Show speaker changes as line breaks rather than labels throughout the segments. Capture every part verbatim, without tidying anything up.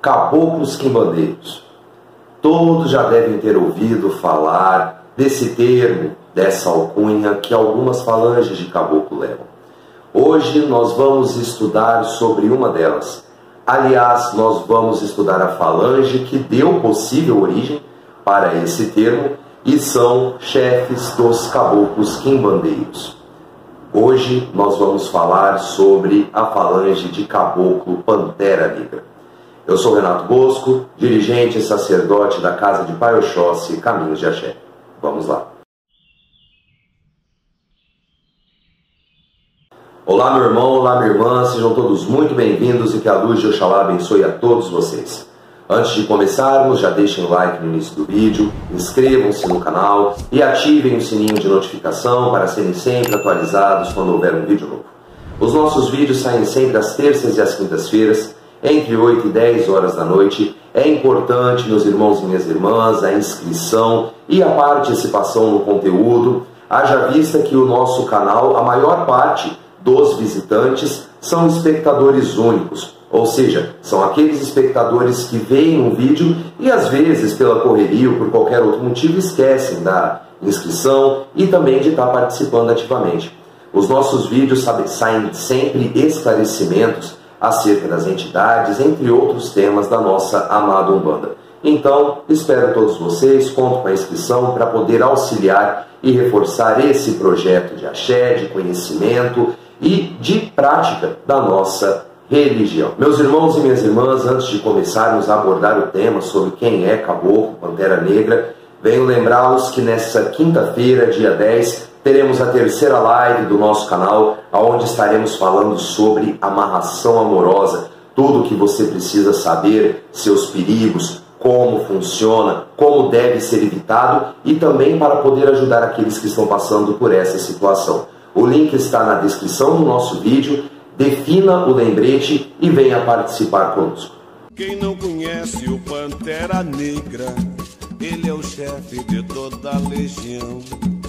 caboclos quimbandeiros. Todos já devem ter ouvido falar desse termo, dessa alcunha que algumas falanges de caboclo levam. Hoje nós vamos estudar sobre uma delas. Aliás, nós vamos estudar a falange que deu possível origem para esse termo e são chefes dos caboclos quimbandeiros. Hoje nós vamos falar sobre a falange de caboclo Pantera Negra. Eu sou Renato Bosco, dirigente e sacerdote da Casa de Pai Oxóssi, Caminhos de Axé. Vamos lá. Olá meu irmão, olá minha irmã, sejam todos muito bem-vindos e que a luz de Oxalá abençoe a todos vocês. Antes de começarmos, já deixem o like no início do vídeo, inscrevam-se no canal e ativem o sininho de notificação para serem sempre atualizados quando houver um vídeo novo. Os nossos vídeos saem sempre às terças e às quintas-feiras, entre oito e dez horas da noite. É importante, meus irmãos e minhas irmãs, a inscrição e a participação no conteúdo, haja vista que o nosso canal, a maior parte dos visitantes são espectadores únicos, ou seja, são aqueles espectadores que veem um vídeo e às vezes pela correria ou por qualquer outro motivo esquecem da inscrição e também de estar participando ativamente. Os nossos vídeos sabe, saem sempre esclarecimentos acerca das entidades, entre outros temas da nossa amada Umbanda. Então, espero todos vocês, conto com a inscrição para poder auxiliar e reforçar esse projeto de axé, de conhecimento e de prática da nossa religião. Meus irmãos e minhas irmãs, antes de começarmos a abordar o tema sobre quem é Caboclo Pantera Negra, venho lembrá-los que nesta quinta-feira, dia dez, teremos a terceira live do nosso canal, onde estaremos falando sobre amarração amorosa, tudo o que você precisa saber, seus perigos, como funciona, como deve ser evitado e também para poder ajudar aqueles que estão passando por essa situação. O link está na descrição do nosso vídeo, defina o lembrete e venha participar conosco.
Quem não conhece o Pantera Negra, ele é o chefe de toda a legião.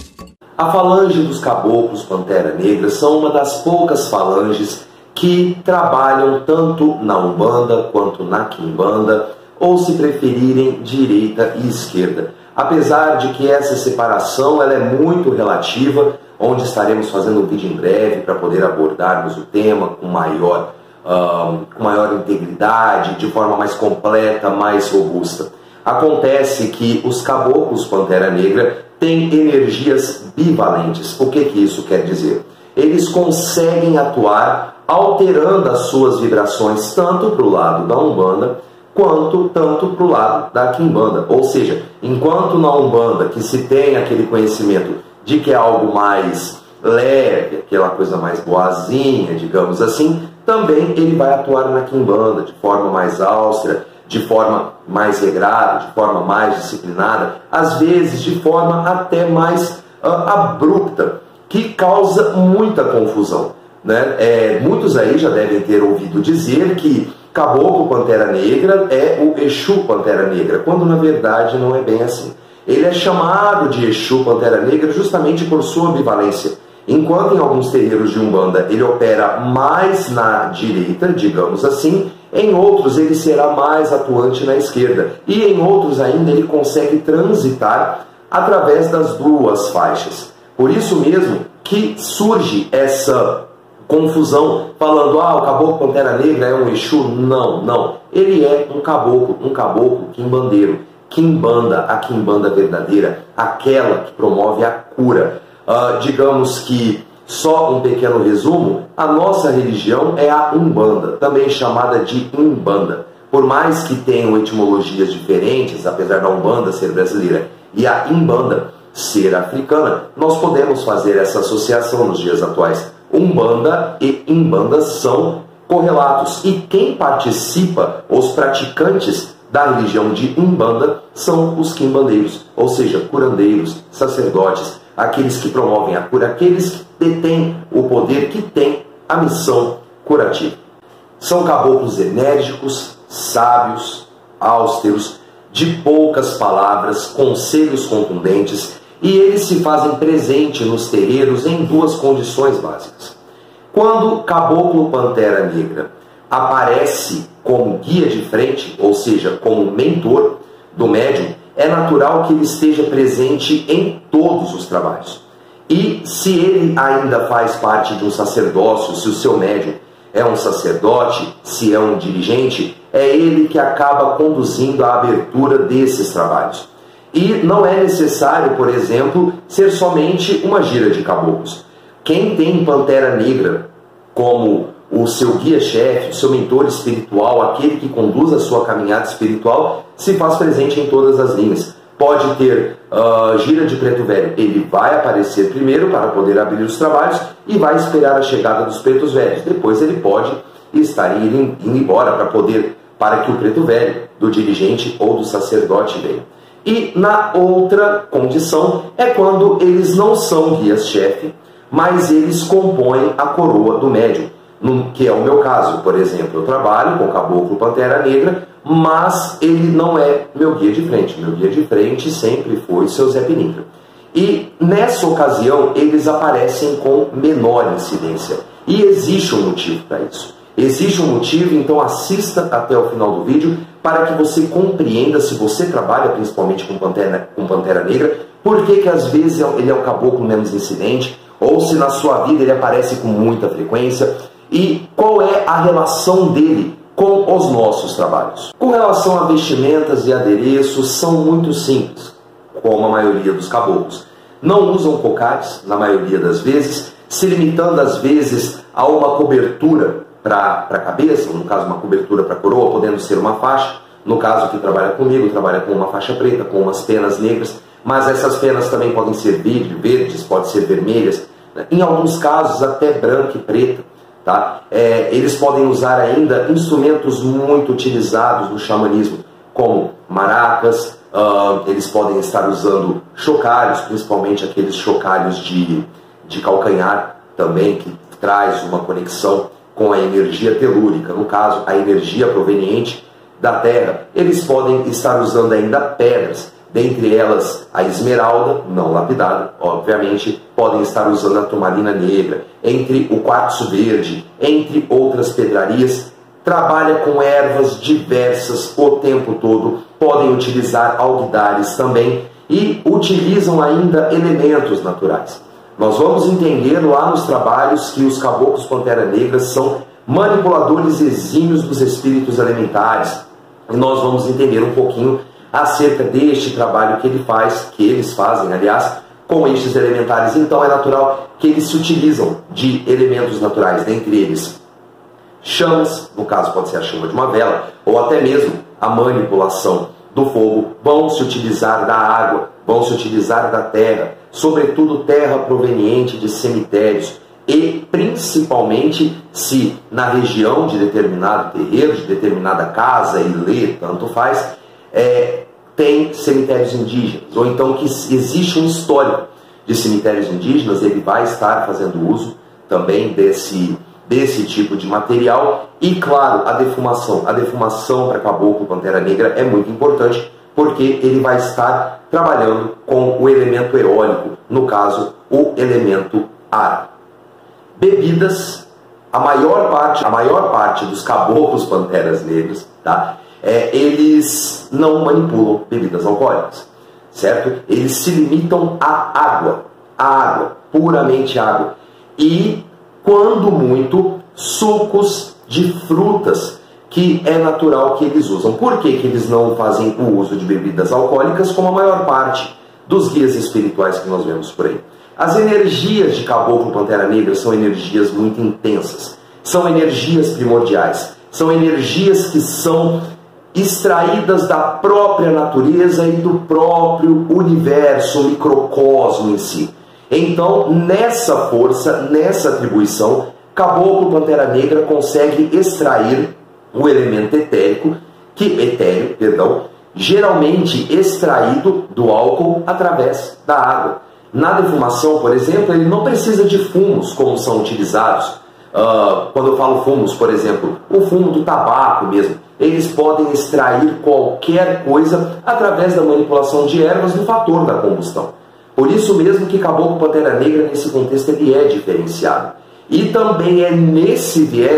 A falange dos caboclos Pantera Negra são uma das poucas falanges que trabalham tanto na Umbanda quanto na Quimbanda, ou se preferirem direita e esquerda. Apesar de que essa separação ela é muito relativa, onde estaremos fazendo um vídeo em breve para poder abordarmos o tema com maior, uh, com maior integridade, de forma mais completa, mais robusta. Acontece que os caboclos Pantera Negra têm energias bivalentes. O que, que isso quer dizer? Eles conseguem atuar alterando as suas vibrações tanto para o lado da Umbanda quanto tanto para o lado da Quimbanda. Ou seja, enquanto na Umbanda que se tem aquele conhecimento de que é algo mais leve, aquela coisa mais boazinha, digamos assim, também ele vai atuar na Quimbanda de forma mais austera, de forma mais regrada, de forma mais disciplinada, às vezes de forma até mais uh, abrupta, que causa muita confusão, né? É, muitos aí já devem ter ouvido dizer que Caboclo Pantera Negra é o Exu Pantera Negra, quando na verdade não é bem assim. Ele é chamado de Exu Pantera Negra justamente por sua ambivalência. Enquanto em alguns terreiros de Umbanda ele opera mais na direita, digamos assim, em outros ele será mais atuante na esquerda. E em outros ainda ele consegue transitar através das duas faixas. Por isso mesmo que surge essa confusão, falando, ah, o Caboclo Pantera Negra é um Exu. Não, não. Ele é um caboclo, um caboclo quimbandeiro. Quimbanda, a Quimbanda verdadeira, aquela que promove a cura. Uh, digamos que, só um pequeno resumo, a nossa religião é a Umbanda, também chamada de Umbanda. Por mais que tenham etimologias diferentes, apesar da Umbanda ser brasileira e a Imbanda ser africana, nós podemos fazer essa associação nos dias atuais. Umbanda e Imbanda são correlatos, e quem participa, os praticantes da religião de Umbanda, são os quimbandeiros, ou seja, curandeiros, sacerdotes, aqueles que promovem a cura, aqueles que detêm o poder, que têm a missão curativa. São caboclos enérgicos, sábios, austeros, de poucas palavras, conselhos contundentes, e eles se fazem presente nos terreiros em duas condições básicas. Quando Caboclo Pantera Negra aparece como guia de frente, ou seja, como mentor do médium, é natural que ele esteja presente em todos os trabalhos. E se ele ainda faz parte de um sacerdócio, se o seu médium é um sacerdote, se é um dirigente, é ele que acaba conduzindo a abertura desses trabalhos. E não é necessário, por exemplo, ser somente uma gira de caboclos. Quem tem Pantera Negra como o seu guia-chefe, o seu mentor espiritual, aquele que conduz a sua caminhada espiritual, se faz presente em todas as linhas. Pode ter uh, gira de preto velho, ele vai aparecer primeiro para poder abrir os trabalhos e vai esperar a chegada dos pretos velhos. Depois ele pode estar indo, indo embora para poder, para que o preto velho do dirigente ou do sacerdote venha. E na outra condição é quando eles não são guias-chefe, mas eles compõem a coroa do médium, no, que é o meu caso. Por exemplo, eu trabalho com o Caboclo Pantera Negra, mas ele não é meu guia de frente. Meu guia de frente sempre foi o seu Zé Pilintra. E nessa ocasião eles aparecem com menor incidência. E existe um motivo para isso. Existe um motivo, então assista até o final do vídeo para que você compreenda, se você trabalha principalmente com Pantera, com Pantera Negra, por que que às vezes ele é o caboclo menos incidente, ou se na sua vida ele aparece com muita frequência, e qual é a relação dele com os nossos trabalhos. Com relação a vestimentas e adereços, são muito simples, como a maioria dos caboclos. Não usam cocares, na maioria das vezes, se limitando às vezes a uma cobertura para a cabeça, no caso uma cobertura para a coroa, podendo ser uma faixa. No caso que trabalha comigo, trabalha com uma faixa preta, com umas penas negras, mas essas penas também podem ser verdes, podem ser vermelhas, em alguns casos até branca e preta. Tá? É, eles podem usar ainda instrumentos muito utilizados no xamanismo, como maracas, uh, eles podem estar usando chocalhos, principalmente aqueles chocalhos de, de calcanhar também, que traz uma conexão com a energia telúrica, no caso, a energia proveniente da terra. Eles podem estar usando ainda pedras, dentre elas a esmeralda, não lapidada, obviamente, podem estar usando a turmalina negra, entre o quartzo verde, entre outras pedrarias. Trabalha com ervas diversas o tempo todo, podem utilizar alguidares também e utilizam ainda elementos naturais. Nós vamos entender lá nos trabalhos que os caboclos Pantera Negra são manipuladores exímios dos espíritos elementares. E nós vamos entender um pouquinho acerca deste trabalho que ele faz, que eles fazem, aliás, com estes elementares. Então é natural que eles se utilizam de elementos naturais, dentre eles chamas, no caso pode ser a chama de uma vela, ou até mesmo a manipulação do fogo. Vão se utilizar da água, vão se utilizar da terra, sobretudo terra proveniente de cemitérios, e principalmente se na região de determinado terreiro, de determinada casa, ilê, tanto faz, é, tem cemitérios indígenas, ou então que existe um histórico de cemitérios indígenas, ele vai estar fazendo uso também desse, desse tipo de material. E claro, a defumação. A defumação para Caboclo Pantera Negra é muito importante, porque ele vai estar trabalhando com o elemento eólico, no caso, o elemento ar. Bebidas, a maior parte, a maior parte dos caboclos Panteras Negras, tá? É, eles não manipulam bebidas alcoólicas, certo? Eles se limitam à água, à água, puramente água. E, quando muito, sucos de frutas, que é natural que eles usam. Por que que eles não fazem o uso de bebidas alcoólicas como a maior parte dos guias espirituais que nós vemos por aí? As energias de Caboclo Pantera Negra são energias muito intensas, são energias primordiais, são energias que são extraídas da própria natureza e do próprio universo, o microcosmo em si. Então, nessa força, nessa atribuição, Caboclo Pantera Negra consegue extrair o elemento etérico, que etéreo, perdão, geralmente extraído do álcool através da água. Na defumação, por exemplo, ele não precisa de fumos como são utilizados. Uh, quando eu falo fumos, por exemplo, o fumo do tabaco mesmo, eles podem extrair qualquer coisa através da manipulação de ervas no fator da combustão. Por isso mesmo que Caboclo Pantera Negra, nesse contexto, ele é diferenciado. E também é nesse viés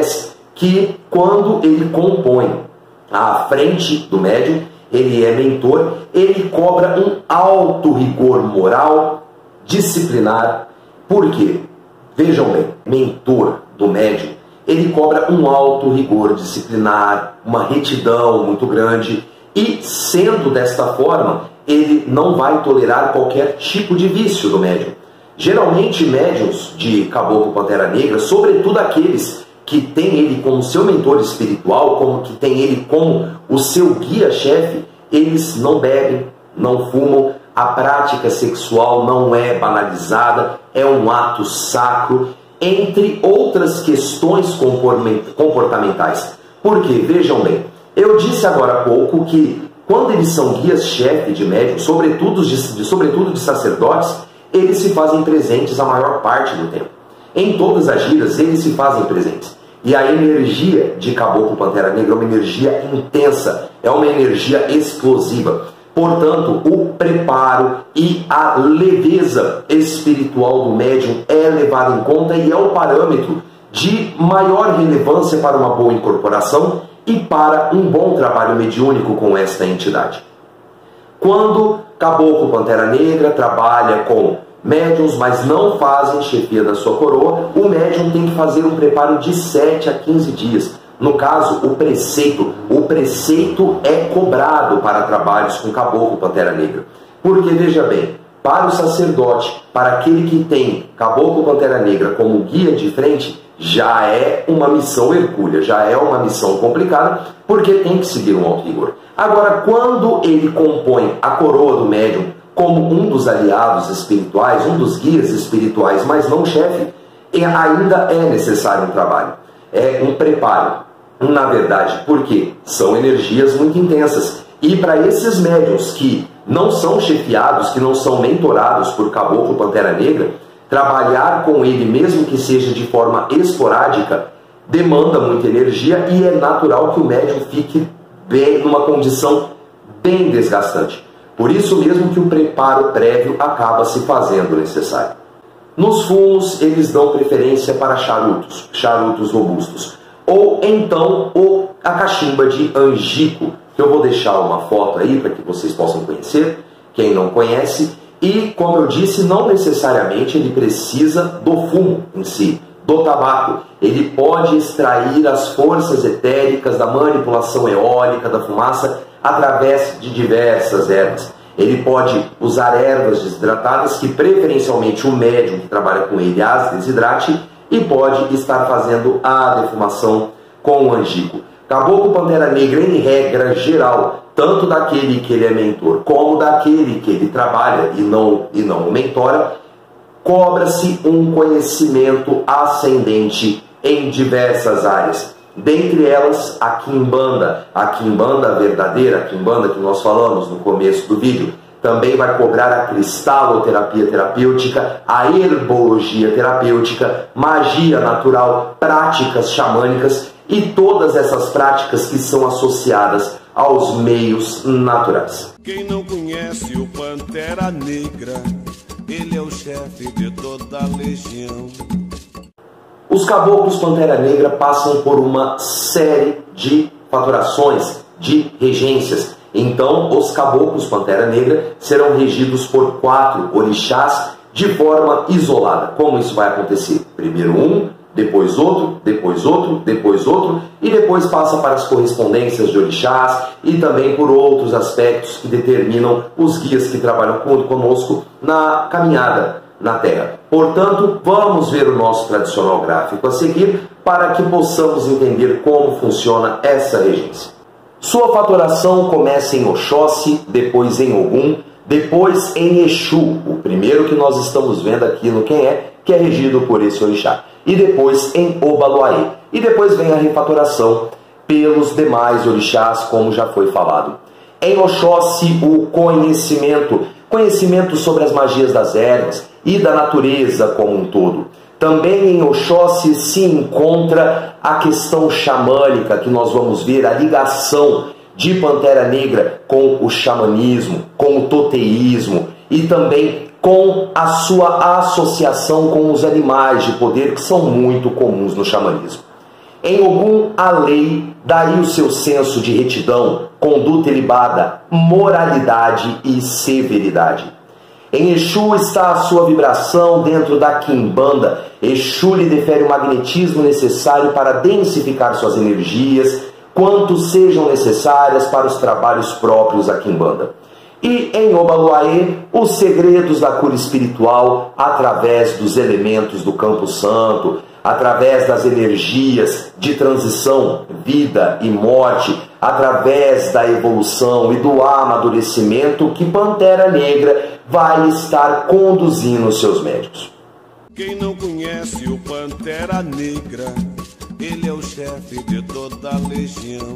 que quando ele compõe à frente do médium, ele é mentor, ele cobra um alto rigor moral, disciplinar. Por quê? Vejam bem, mentor do médium, ele cobra um alto rigor disciplinar, uma retidão muito grande, e sendo desta forma, ele não vai tolerar qualquer tipo de vício do médium. Geralmente, médiuns de Caboclo Pantera Negra, sobretudo aqueles que têm ele como seu mentor espiritual, como que tem ele como o seu guia-chefe, eles não bebem, não fumam, a prática sexual não é banalizada, é um ato sacro, entre outras questões comportamentais. Porque, vejam bem, eu disse agora há pouco que quando eles são guias-chefe de médiuns, sobretudo de, de, sobretudo de sacerdotes, eles se fazem presentes a maior parte do tempo. Em todas as giras, eles se fazem presentes. E a energia de Caboclo Pantera Negra é uma energia intensa, é uma energia explosiva. Portanto, o preparo e a leveza espiritual do médium é levado em conta e é o parâmetro de maior relevância para uma boa incorporação e para um bom trabalho mediúnico com esta entidade. Quando Caboclo Pantera Negra trabalha com médiuns, mas não fazem chefia da sua coroa, o médium tem que fazer um preparo de sete a quinze dias. No caso, o preceito. O preceito é cobrado para trabalhos com Caboclo Pantera Negra. Porque, veja bem, para o sacerdote, para aquele que tem Caboclo Pantera Negra como guia de frente, já é uma missão hercúlea, já é uma missão complicada, porque tem que seguir um alto rigor. Agora, quando ele compõe a coroa do médium como um dos aliados espirituais, um dos guias espirituais, mas não chefe, ainda é necessário um trabalho, é um preparo. Na verdade, porque são energias muito intensas. E para esses médiuns que não são chefiados, que não são mentorados por Caboclo Pantera Negra, trabalhar com ele, mesmo que seja de forma esporádica, demanda muita energia e é natural que o médium fique bem, numa condição bem desgastante. Por isso mesmo que o preparo prévio acaba se fazendo necessário. Nos fumos, eles dão preferência para charutos, charutos robustos. Ou então o, a cachimba de angico, que eu vou deixar uma foto aí para que vocês possam conhecer, quem não conhece. E, como eu disse, não necessariamente ele precisa do fumo em si, do tabaco. Ele pode extrair as forças etéricas da manipulação eólica, da fumaça, através de diversas ervas. Ele pode usar ervas desidratadas, que preferencialmente o médium que trabalha com ele as desidrate, e pode estar fazendo a defumação com o angico. Caboclo Pantera Negra, em regra geral, tanto daquele que ele é mentor, como daquele que ele trabalha e não, e não o mentora, cobra-se um conhecimento ascendente em diversas áreas. Dentre elas, a quimbanda, a quimbanda verdadeira, a quimbanda que nós falamos no começo do vídeo, também vai cobrar a cristaloterapia terapêutica, a herbologia terapêutica, magia natural, práticas xamânicas e todas essas práticas que são associadas aos meios naturais.
Quem não conhece o Pantera Negra, ele é o chefe de toda a legião.
Os caboclos Pantera Negra passam por uma série de faturações, de regências. Então, os caboclos Pantera Negra serão regidos por quatro orixás de forma isolada. Como isso vai acontecer? Primeiro um, depois outro, depois outro, depois outro, e depois passa para as correspondências de orixás e também por outros aspectos que determinam os guias que trabalham conosco na caminhada na Terra. Portanto, vamos ver o nosso tradicional gráfico a seguir para que possamos entender como funciona essa regência. Sua faturação começa em Oxóssi, depois em Ogum, depois em Exu, o primeiro que nós estamos vendo aqui no Quem É, que é regido por esse orixá, e depois em Obaloaê, e depois vem a refaturação pelos demais orixás, como já foi falado. Em Oxóssi, o conhecimento, conhecimento sobre as magias das ervas e da natureza como um todo. Também em Oxóssi se encontra a questão xamânica, que nós vamos ver a ligação de Pantera Negra com o xamanismo, com o toteísmo e também com a sua associação com os animais de poder que são muito comuns no xamanismo. Em Ogum, a lei, daí o seu senso de retidão, conduta ilibada, moralidade e severidade. Em Exu está a sua vibração dentro da quimbanda. Exu lhe defere o magnetismo necessário para densificar suas energias, quanto sejam necessárias para os trabalhos próprios da quimbanda. E em Obaluaê, os segredos da cura espiritual através dos elementos do campo santo, através das energias de transição, vida e morte, através da evolução e do amadurecimento que Pantera Negra vai estar conduzindo os seus médicos.
Quem não conhece o Pantera Negra, ele é o chefe de toda a legião.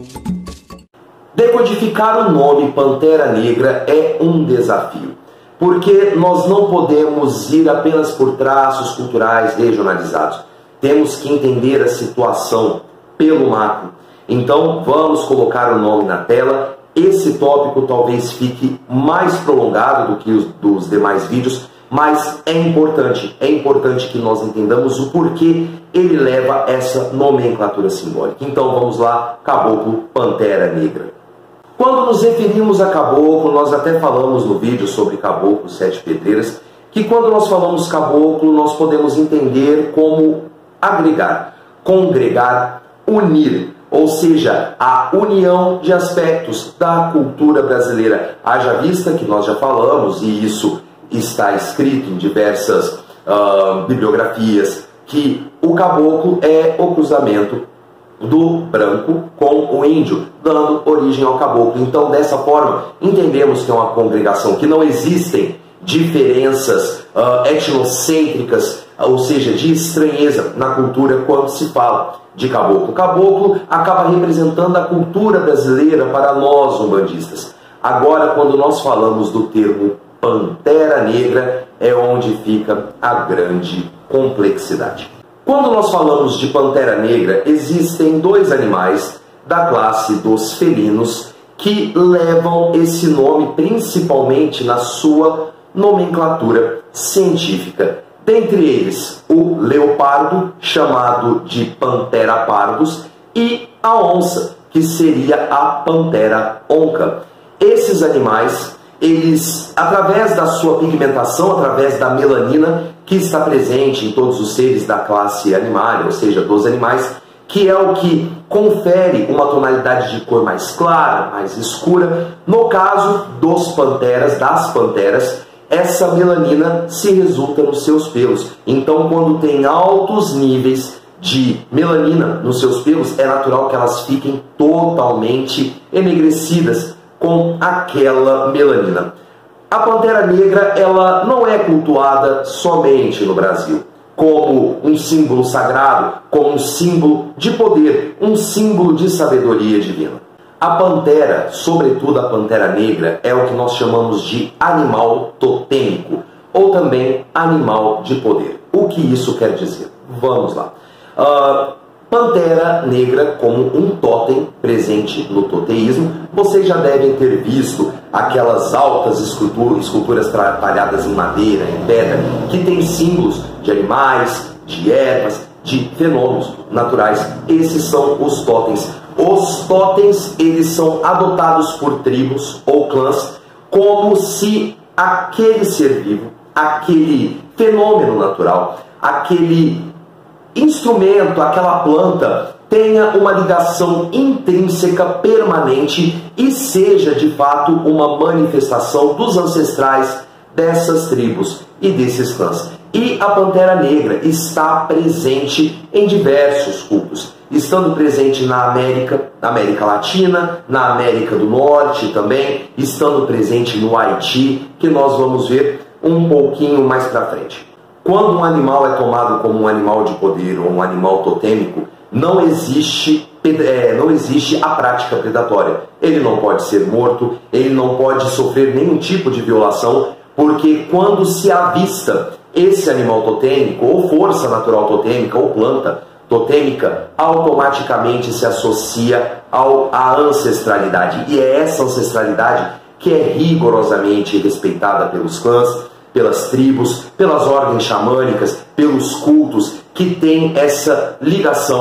Decodificar o nome Pantera Negra é um desafio, porque nós não podemos ir apenas por traços culturais regionalizados. Temos que entender a situação pelo macro. Então vamos colocar o nome na tela. Esse tópico talvez fique mais prolongado do que os dos demais vídeos, mas é importante, é importante que nós entendamos o porquê ele leva essa nomenclatura simbólica. Então vamos lá, Caboclo Pantera Negra. Quando nos referimos a caboclo, nós até falamos no vídeo sobre caboclo sete pedreiras, que quando nós falamos caboclo, nós podemos entender como agregar, congregar, unir, ou seja, a união de aspectos da cultura brasileira. Haja vista que nós já falamos, e isso está escrito em diversas uh, bibliografias, que o caboclo é o cruzamento do branco com o índio, dando origem ao caboclo. Então, dessa forma, entendemos que é uma congregação que não existem diferenças uh, etnocêntricas, ou seja, de estranheza na cultura quando se fala de caboclo. O caboclo acaba representando a cultura brasileira para nós umbandistas. Agora, quando nós falamos do termo Pantera Negra, é onde fica a grande complexidade. Quando nós falamos de Pantera Negra, existem dois animais da classe dos felinos que levam esse nome principalmente na sua nomenclatura científica. Dentre eles, o leopardo, chamado de Panthera pardus, e a onça, que seria a Panthera onca. Esses animais, eles, através da sua pigmentação, através da melanina, que está presente em todos os seres da classe animal, ou seja, dos animais, que é o que confere uma tonalidade de cor mais clara, mais escura. No caso dos panteras, das panteras, essa melanina se resulta nos seus pelos. Então, quando tem altos níveis de melanina nos seus pelos, é natural que elas fiquem totalmente enegrecidas com aquela melanina. A Pantera Negra, ela não é cultuada somente no Brasil como um símbolo sagrado, como um símbolo de poder, um símbolo de sabedoria divina. A pantera, sobretudo a Pantera Negra, é o que nós chamamos de animal totêmico, ou também animal de poder. O que isso quer dizer? Vamos lá. Uh, Pantera Negra como um totem presente no toteísmo. Vocês já devem ter visto aquelas altas esculturas, esculturas trabalhadas em madeira, em pedra, que tem símbolos de animais, de ervas, de fenômenos naturais. Esses são os totens. Os totens, eles são adotados por tribos ou clãs como se aquele ser vivo, aquele fenômeno natural, aquele instrumento, aquela planta, tenha uma ligação intrínseca permanente e seja de fato uma manifestação dos ancestrais dessas tribos e desses clãs. E a Pantera Negra está presente em diversos cultos, estando presente na América, na América Latina, na América do Norte também, estando presente no Haiti, que nós vamos ver um pouquinho mais para frente. Quando um animal é tomado como um animal de poder ou um animal totêmico, não existe, é, não existe a prática predatória. Ele não pode ser morto, ele não pode sofrer nenhum tipo de violação, porque quando se avista esse animal totêmico, ou força natural totêmica, ou planta totêmica, automaticamente se associa ao, à ancestralidade. E é essa ancestralidade que é rigorosamente respeitada pelos clãs, pelas tribos, pelas ordens xamânicas, pelos cultos que têm essa ligação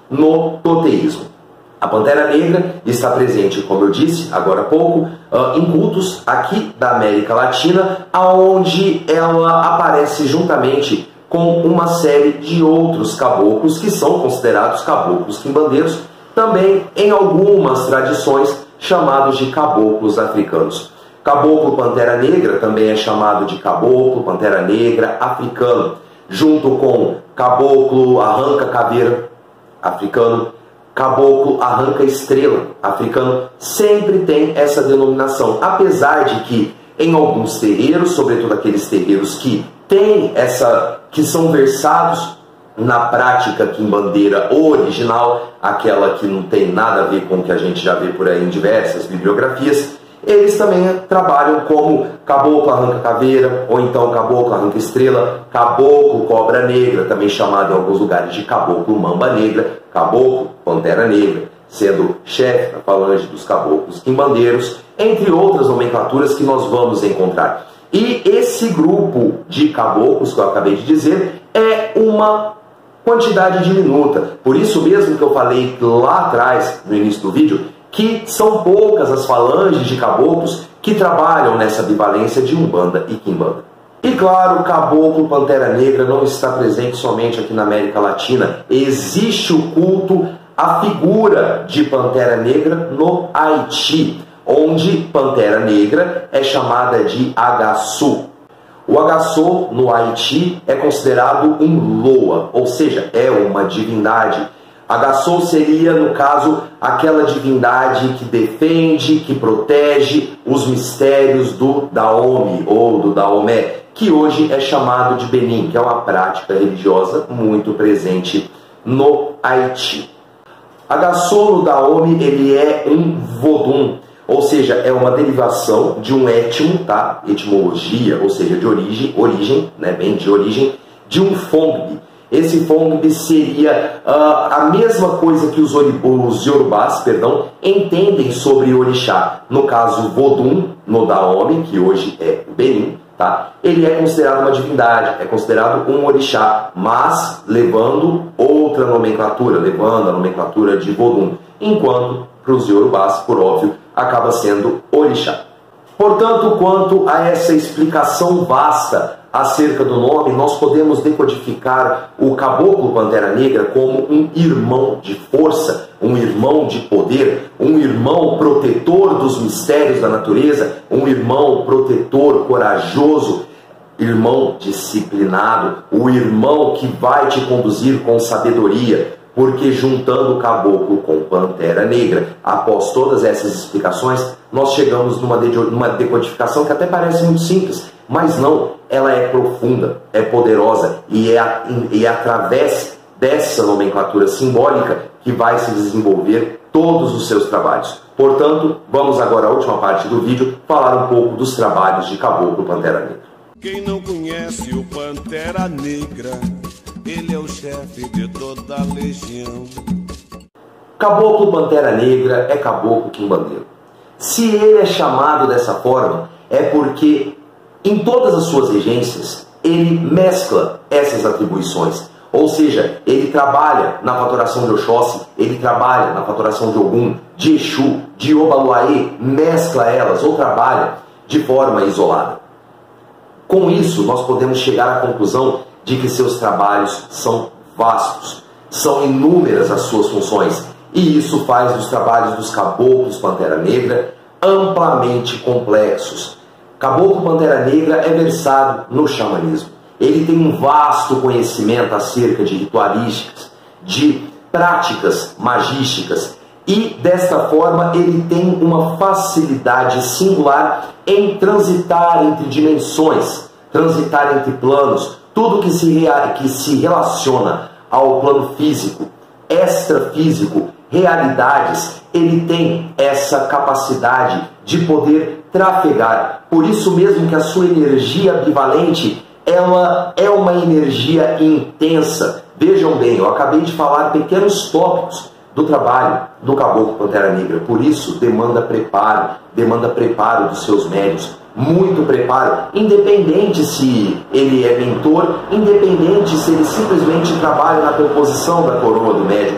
no toteísmo. A Pantera Negra está presente, como eu disse agora há pouco, em cultos aqui da América Latina, onde ela aparece juntamente com uma série de outros caboclos que são considerados caboclos quimbandeiros, também em algumas tradições chamados de caboclos africanos. Caboclo Pantera Negra também é chamado de caboclo Pantera Negra africano, junto com caboclo Arranca Caveira africano, caboclo Arranca Estrela africano, sempre tem essa denominação, apesar de que em alguns terreiros, sobretudo aqueles terreiros que têm essa, que são versados na prática quimbandeira original, aquela que não tem nada a ver com o que a gente já vê por aí em diversas bibliografias, eles também trabalham como caboclo Arranca Caveira, ou então caboclo Arranca Estrela, caboclo Cobra Negra, também chamado em alguns lugares de caboclo Mamba Negra, caboclo Pantera Negra, sendo chefe da falange dos caboclos quimbandeiros, entre outras nomenclaturas que nós vamos encontrar. E esse grupo de caboclos que eu acabei de dizer é uma quantidade diminuta. Por isso mesmo que eu falei lá atrás, no início do vídeo, que são poucas as falanges de caboclos que trabalham nessa bivalência de Umbanda e Quimbanda. E claro, o caboclo Pantera Negra não está presente somente aqui na América Latina. Existe o culto à figura de Pantera Negra no Haiti, onde Pantera Negra é chamada de Agaçu. O Agaçu no Haiti é considerado um Loa, ou seja, é uma divindade. Agaçu seria, no caso, aquela divindade que defende, que protege os mistérios do Daomi ou do Daomé, que hoje é chamado de Benin, que é uma prática religiosa muito presente no Haiti. Agaçu no Daomi, ele é um Vodum, ou seja, é uma derivação de um étimo, tá? Etimologia, ou seja, de origem, origem, né? Bem de origem, de um Fongbe. Esse Fongbe seria uh, a mesma coisa que os, os Yorubás, perdão, entendem sobre orixá. No caso, Vodum, no Daomi, que hoje é o Benin, tá? Ele é considerado uma divindade, é considerado um orixá, mas levando outra nomenclatura, levando a nomenclatura de Vodum, enquanto para os Yorubás, por óbvio, acaba sendo orixá. Portanto, quanto a essa explicação vasta acerca do nome, nós podemos decodificar o caboclo Pantera Negra como um irmão de força, um irmão de poder, um irmão protetor dos mistérios da natureza, um irmão protetor corajoso, irmão disciplinado, o irmão que vai te conduzir com sabedoria, porque juntando o caboclo com Pantera Negra, após todas essas explicações, nós chegamos numa, de numa decodificação que até parece muito simples, mas não, ela é profunda, é poderosa, e é, a, e é através dessa nomenclatura simbólica que vai se desenvolver todos os seus trabalhos. Portanto, vamos agora à última parte do vídeo falar um pouco dos trabalhos de caboclo Pantera Negra.
Quem não conhece o Pantera Negra, ele é o chefe de toda a legião.
Caboclo Pantera Negra é caboclo quimbandeiro. Se ele é chamado dessa forma, é porque em todas as suas regências ele mescla essas atribuições. Ou seja, ele trabalha na fatoração de Oxóssi, ele trabalha na fatoração de Ogum, de Exu, de Obaluaê, mescla elas ou trabalha de forma isolada. Com isso, nós podemos chegar à conclusão de que seus trabalhos são vastos, são inúmeras as suas funções, e isso faz dos trabalhos dos caboclos Pantera Negra amplamente complexos. Caboclo Pantera Negra é versado no xamanismo. Ele tem um vasto conhecimento acerca de ritualísticas, de práticas magísticas, e desta forma ele tem uma facilidade singular em transitar entre dimensões, transitar entre planos, tudo que se, que se relaciona ao plano físico, extrafísico, realidades, ele tem essa capacidade de poder trafegar. Por isso mesmo que a sua energia bivalente, ela é uma energia intensa. Vejam bem, eu acabei de falar pequenos tópicos do trabalho do caboclo Pantera Negra. Por isso, demanda preparo, demanda preparo dos seus médios. Muito preparo, independente se ele é mentor, independente se ele simplesmente trabalha na composição da coroa do médium.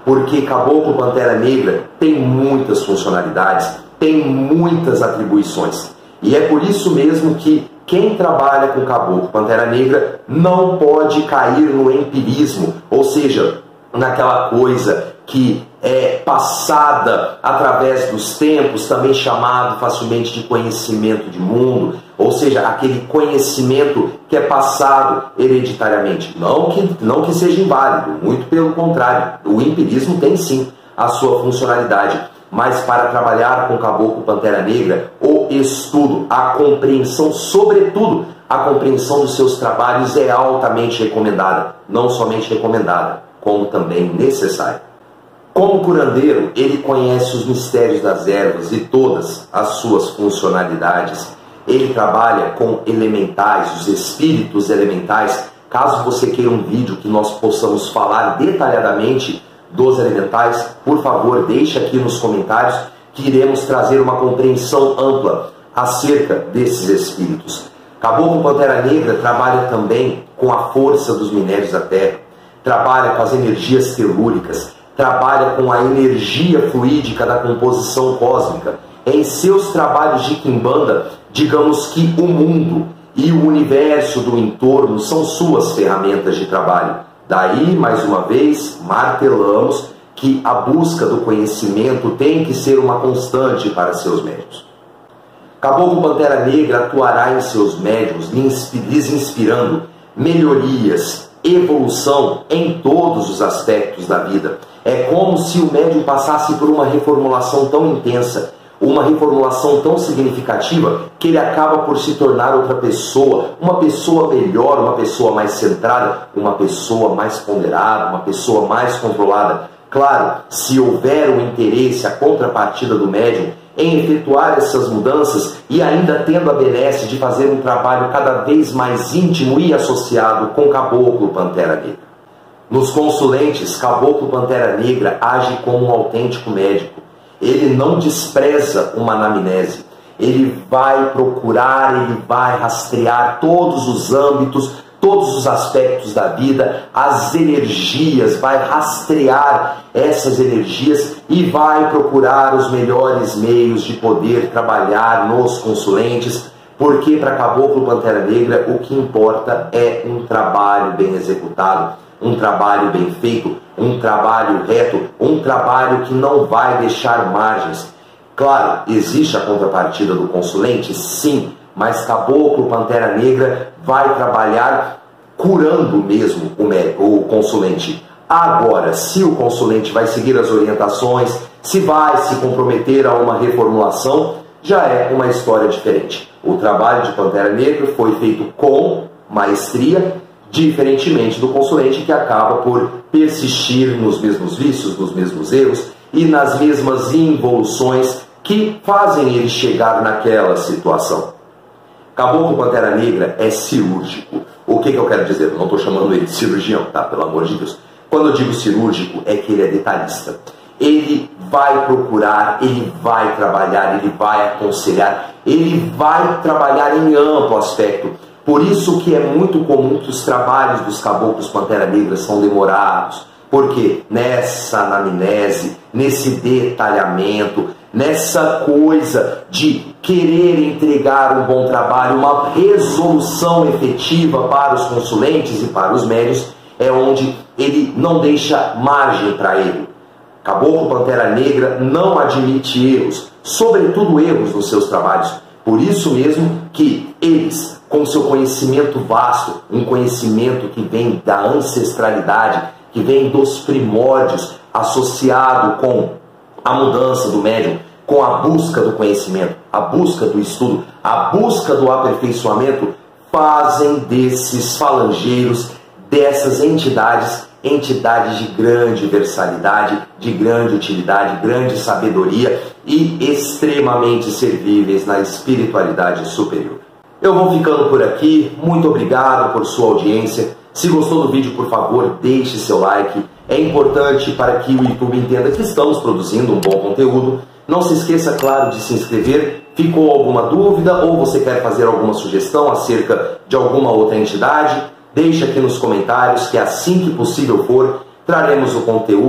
porque Caboclo Pantera Negra tem muitas funcionalidades, tem muitas atribuições. E é por isso mesmo que quem trabalha com Caboclo Pantera Negra não pode cair no empirismo, ou seja, naquela coisa que é passada através dos tempos, também chamado facilmente de conhecimento de mundo, ou seja, aquele conhecimento que é passado hereditariamente. Não que, não que seja inválido, muito pelo contrário, o empirismo tem sim a sua funcionalidade, mas para trabalhar com Caboclo Pantera Negra, o estudo, a compreensão, sobretudo a compreensão dos seus trabalhos é altamente recomendada, não somente recomendada, como também necessária. Como curandeiro, ele conhece os mistérios das ervas e todas as suas funcionalidades. Ele trabalha com elementais, os espíritos elementais. Caso você queira um vídeo que nós possamos falar detalhadamente dos elementais, por favor, deixe aqui nos comentários que iremos trazer uma compreensão ampla acerca desses espíritos. Caboclo Pantera Negra trabalha também com a força dos minérios da Terra, trabalha com as energias telúricas, trabalha com a energia fluídica da composição cósmica. Em seus trabalhos de quimbanda, digamos que o mundo e o universo do entorno são suas ferramentas de trabalho. Daí, mais uma vez, martelamos que a busca do conhecimento tem que ser uma constante para seus médiuns. Caboclo Pantera Negra atuará em seus médiuns, lhes inspirando melhorias, evolução em todos os aspectos da vida. É como se o médium passasse por uma reformulação tão intensa, uma reformulação tão significativa, que ele acaba por se tornar outra pessoa, uma pessoa melhor, uma pessoa mais centrada, uma pessoa mais ponderada, uma pessoa mais controlada. Claro, se houver o interesse, a contrapartida do médium em efetuar essas mudanças e ainda tendo a benesse de fazer um trabalho cada vez mais íntimo e associado com Caboclo Pantera Negra. Nos consulentes, Caboclo Pantera Negra age como um autêntico médico. Ele não despreza uma anamnese. Ele vai procurar, ele vai rastrear todos os âmbitos, todos os aspectos da vida, as energias, vai rastrear essas energias e vai procurar os melhores meios de poder trabalhar nos consulentes, porque para Caboclo Pantera Negra o que importa é um trabalho bem executado, um trabalho bem feito, um trabalho reto, um trabalho que não vai deixar margens. Claro, existe a contrapartida do consulente? Sim, mas Caboclo Pantera Negra vai trabalhar curando mesmo o, médico, o consulente. Agora, se o consulente vai seguir as orientações, se vai se comprometer a uma reformulação, já é uma história diferente. O trabalho de Pantera Negra foi feito com maestria, diferentemente do consulente que acaba por persistir nos mesmos vícios, nos mesmos erros e nas mesmas involuções que fazem ele chegar naquela situação. Caboclo Pantera Negra é cirúrgico. O que, que eu quero dizer? Eu não estou chamando ele de cirurgião, tá? Pelo amor de Deus. Quando eu digo cirúrgico, é que ele é detalhista. Ele vai procurar, ele vai trabalhar, ele vai aconselhar, ele vai trabalhar em amplo aspecto. Por isso que é muito comum que os trabalhos dos Caboclos Pantera Negra são demorados. Porque nessa anamnese, nesse detalhamento, nessa coisa de querer entregar um bom trabalho, uma resolução efetiva para os consulentes e para os médios, é onde ele não deixa margem para ele. Caboclo Pantera Negra não admite erros, sobretudo erros nos seus trabalhos. Por isso mesmo que eles, com seu conhecimento vasto, um conhecimento que vem da ancestralidade, que vem dos primórdios, associado com a mudança do médium, com a busca do conhecimento, a busca do estudo, a busca do aperfeiçoamento, fazem desses falangeiros, dessas entidades, entidades de grande versalidade, de grande utilidade, grande sabedoria e extremamente servíveis na espiritualidade superior. Eu vou ficando por aqui, muito obrigado por sua audiência. Se gostou do vídeo, por favor, deixe seu like. É importante para que o YouTube entenda que estamos produzindo um bom conteúdo. Não se esqueça, claro, de se inscrever. Ficou alguma dúvida ou você quer fazer alguma sugestão acerca de alguma outra entidade? Deixe aqui nos comentários que assim que possível for, traremos o conteúdo.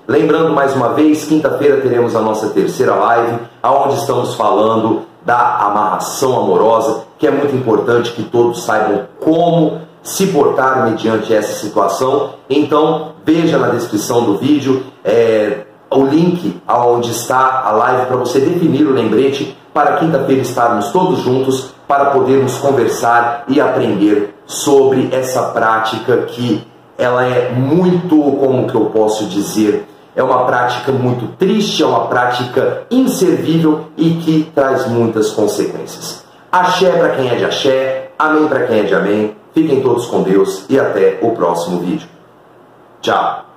Lembrando mais uma vez, quinta-feira teremos a nossa terceira live, onde estamos falando da amarração amorosa, que é muito importante que todos saibam como se portar mediante essa situação. Então veja na descrição do vídeo é, o link aonde está a live para você definir o lembrete para quinta-feira estarmos todos juntos para podermos conversar e aprender sobre essa prática que ela é muito, como que eu posso dizer, é uma prática muito triste, é uma prática inservível e que traz muitas consequências. Axé para quem é de axé, amém para quem é de amém. Fiquem todos com Deus e até o próximo vídeo. Tchau!